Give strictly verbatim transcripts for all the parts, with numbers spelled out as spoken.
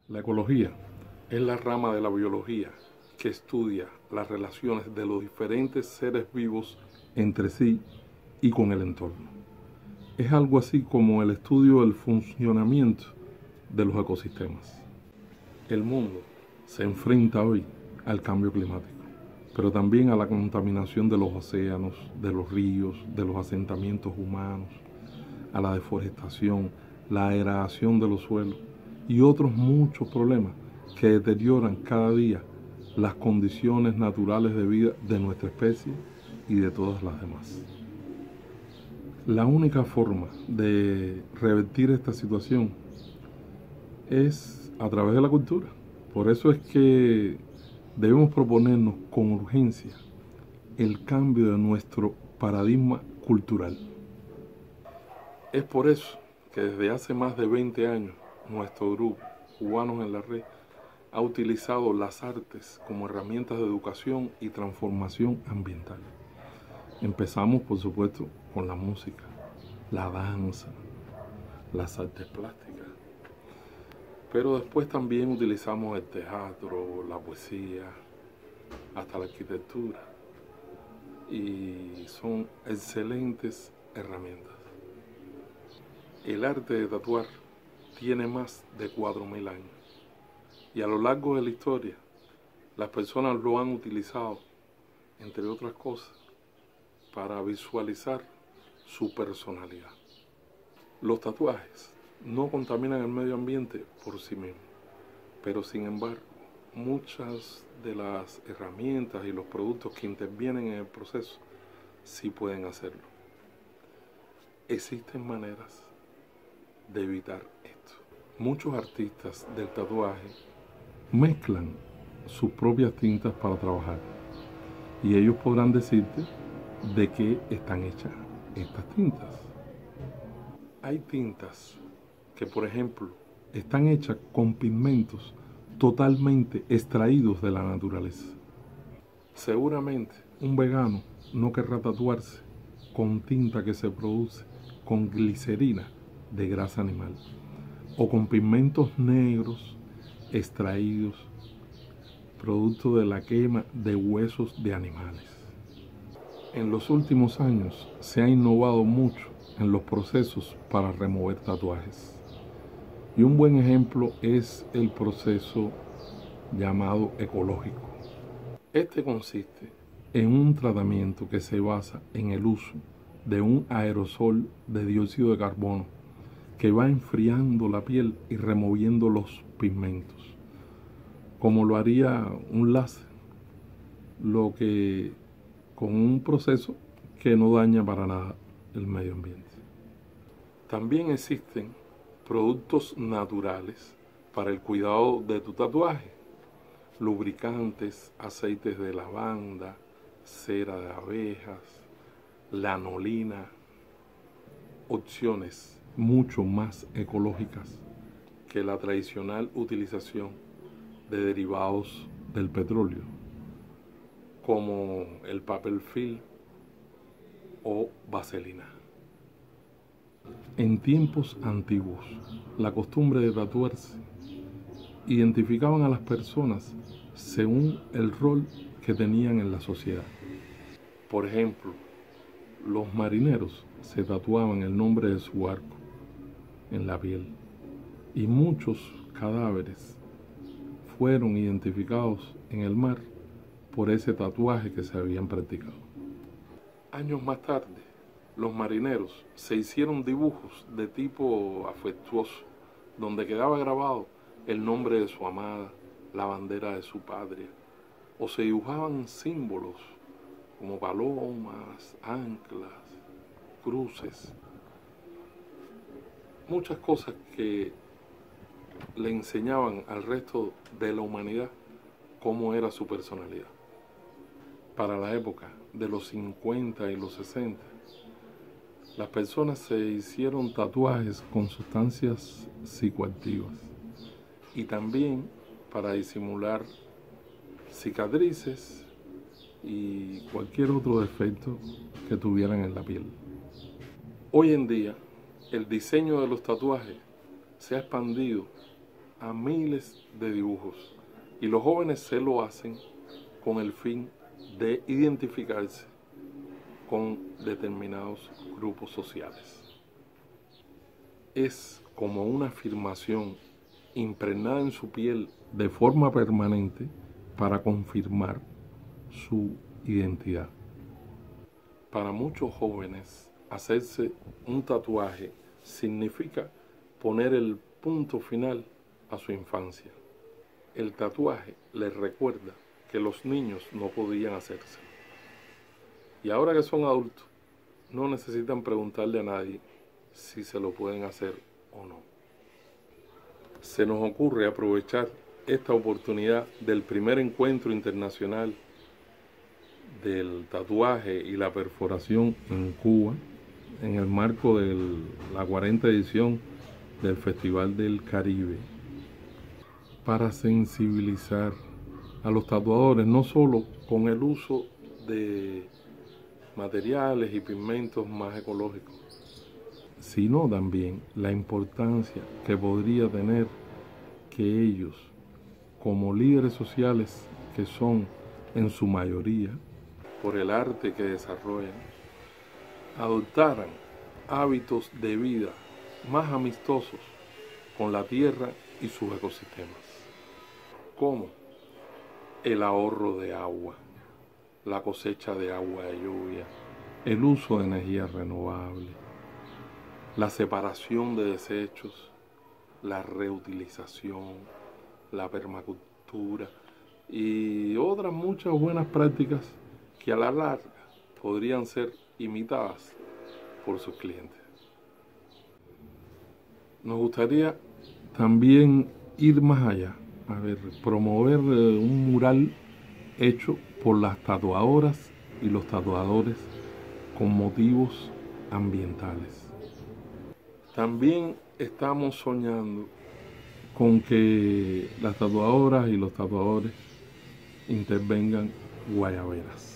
La ecología es la rama de la biología que estudia las relaciones de los diferentes seres vivos entre sí y con el entorno. Es algo así como el estudio del funcionamiento de los ecosistemas. El mundo se enfrenta hoy al cambio climático, pero también a la contaminación de los océanos, de los ríos, de los asentamientos humanos, a la deforestación, la aeración de los suelos y otros muchos problemas que deterioran cada día las condiciones naturales de vida de nuestra especie y de todas las demás. La única forma de revertir esta situación es a través de la cultura. Por eso es que debemos proponernos con urgencia el cambio de nuestro paradigma cultural. Es por eso que desde hace más de veinte años nuestro grupo, Cubanos en la Red, ha utilizado las artes como herramientas de educación y transformación ambiental. Empezamos, por supuesto, con la música, la danza, las artes plásticas, pero después también utilizamos el teatro, la poesía, hasta la arquitectura, y son excelentes herramientas. El arte de tatuar tiene más de cuatro mil años y a lo largo de la historia las personas lo han utilizado, entre otras cosas, para visualizar su personalidad. Los tatuajes no contaminan el medio ambiente por sí mismos, pero sin embargo muchas de las herramientas y los productos que intervienen en el proceso sí pueden hacerlo. Existen maneras de evitar esto. Muchos artistas del tatuaje mezclan sus propias tintas para trabajar y ellos podrán decirte de qué están hechas estas tintas. Hay tintas que, por ejemplo, están hechas con pigmentos totalmente extraídos de la naturaleza. Seguramente un vegano no querrá tatuarse con tinta que se produce con glicerina de grasa animal o con pigmentos negros extraídos producto de la quema de huesos de animales. En los últimos años se ha innovado mucho en los procesos para remover tatuajes y un buen ejemplo es el proceso llamado ecológico. Este consiste en un tratamiento que se basa en el uso de un aerosol de dióxido de carbono que va enfriando la piel y removiendo los pigmentos, como lo haría un láser, lo que con un proceso que no daña para nada el medio ambiente. También existen productos naturales para el cuidado de tu tatuaje, lubricantes, aceites de lavanda, cera de abejas, lanolina, opciones mucho más ecológicas que la tradicional utilización de derivados del petróleo, como el papel film o vaselina. En tiempos antiguos, la costumbre de tatuarse identificaban a las personas según el rol que tenían en la sociedad. Por ejemplo, los marineros se tatuaban el nombre de su barco en la piel y muchos cadáveres fueron identificados en el mar por ese tatuaje que se habían practicado. Años más tarde, los marineros se hicieron dibujos de tipo afectuoso, donde quedaba grabado el nombre de su amada, la bandera de su patria, o se dibujaban símbolos como palomas, anclas, cruces, muchas cosas que le enseñaban al resto de la humanidad cómo era su personalidad. Para la época de los cincuenta y los sesenta, las personas se hicieron tatuajes con sustancias psicoactivas y también para disimular cicatrices y cualquier otro defecto que tuvieran en la piel. Hoy en día, el diseño de los tatuajes se ha expandido a miles de dibujos y los jóvenes se lo hacen con el fin de identificarse con determinados grupos sociales. Es como una afirmación impregnada en su piel de forma permanente para confirmar su identidad. Para muchos jóvenes, hacerse un tatuaje significa poner el punto final a su infancia. El tatuaje les recuerda que los niños no podían hacerse. Y ahora que son adultos, no necesitan preguntarle a nadie si se lo pueden hacer o no. Se nos ocurre aprovechar esta oportunidad del primer encuentro internacional del tatuaje y la perforación en Cuba, en el marco de la cuarenta edición del Festival del Caribe, para sensibilizar a los tatuadores, no solo con el uso de materiales y pigmentos más ecológicos, sino también la importancia que podría tener que ellos, como líderes sociales que son en su mayoría, por el arte que desarrollan, adoptaran hábitos de vida más amistosos con la tierra y sus ecosistemas, como el ahorro de agua, la cosecha de agua de lluvia, el uso de energía renovable, la separación de desechos, la reutilización, la permacultura y otras muchas buenas prácticas que a la larga podrían ser imitadas por sus clientes. Nos gustaría también ir más allá, a ver, promover un mural hecho por las tatuadoras y los tatuadores con motivos ambientales. También estamos soñando con que las tatuadoras y los tatuadores intervengan guayaberas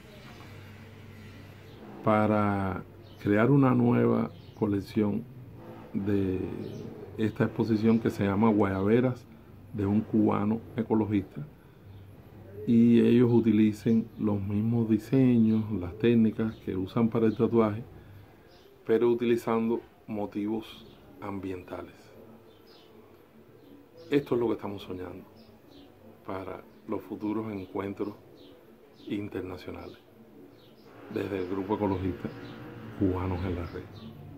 para crear una nueva colección de esta exposición que se llama Guayaberas de un cubano ecologista, y ellos utilicen los mismos diseños, las técnicas que usan para el tatuaje, pero utilizando motivos ambientales. Esto es lo que estamos soñando para los futuros encuentros internacionales desde el Grupo Ecologista Cubanos en la Red.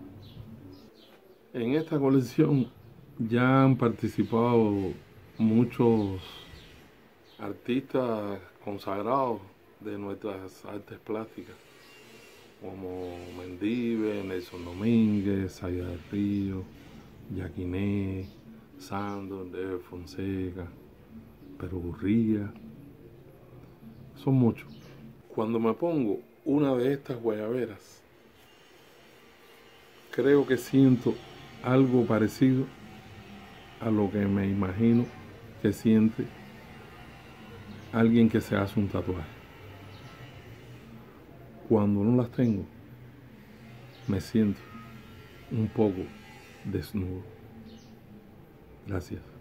En esta colección ya han participado muchos artistas consagrados de nuestras artes plásticas, como Mendive, Nelson Domínguez, Saya del Río, Yaquiné, Sandor, de Fonseca, Pero Gurría. Son muchos. Cuando me pongo una de estas guayaberas, creo que siento algo parecido a lo que me imagino que siente alguien que se hace un tatuaje. Cuando no las tengo, me siento un poco desnudo. Gracias.